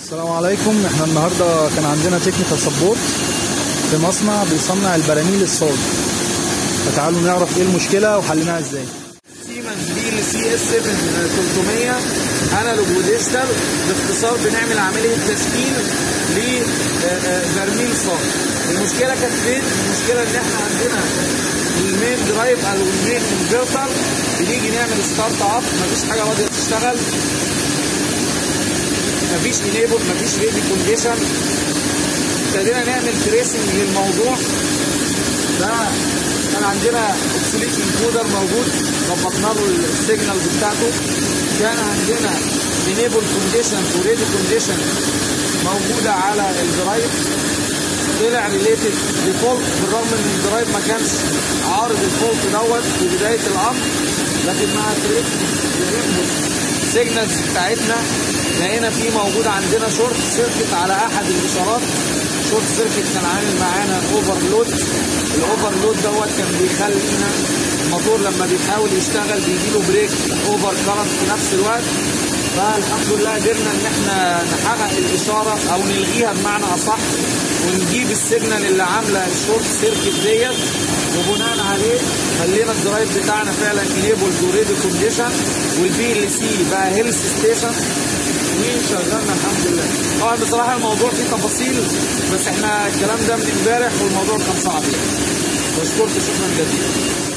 السلام عليكم. احنا النهارده كان عندنا تكنيكال سبورت في مصنع بيصنع البراميل الصاج، فتعالوا نعرف ايه المشكله وحليناها ازاي. سيمنز BLC S7 300 انالوج وديجيتال. باختصار بنعمل عمليه تسخين لبرميل صاج. المشكله كانت فين؟ المشكله ان احنا عندنا المين درايف او المين انفرتر بنيجي نعمل ستارت اب مفيش حاجه راضيه تشتغل، مفيش انيبل، مفيش ريدي كونديشن. ابتدينا نعمل تريسنج للموضوع ده. كان عندنا اوكسيليت انكودر موجود، ظبطنا له السيجنالز بتاعته. كان عندنا انيبل كونديشن وريدي كونديشن موجوده على الدرايف. طلع ريليتد لفولت بالرغم ان الدرايف ما كانش عارض الفولت دوت في بدايه الامر، لكن مع تريسنج الانبوت سيجنالز بتاعتنا لقينا في موجود عندنا شورت سيركت على احد الاشارات. شورت سيركت كان عامل معانا اوفرلود. الاوفرلود دوت كان بيخلينا الموتور لما بيحاول يشتغل بيجيله بريك اوفر كارنت في نفس الوقت. فالحمد لله قدرنا ان احنا نحقق الاشاره او نلغيها بمعنى اصح، ونجيب السيجنال اللي عامله الشورت سيركت ديت، وبناء عليه خلينا الدرايف بتاعنا فعلا انيبلد وريدي كونديشن، والBLC بقى هيلث ستيشن وشغلنا الحمد لله. طبعا بصراحه الموضوع فيه تفاصيل، بس احنا الكلام ده من امبارح والموضوع كان صعب يعني. بشكركم شكرا جزيلا.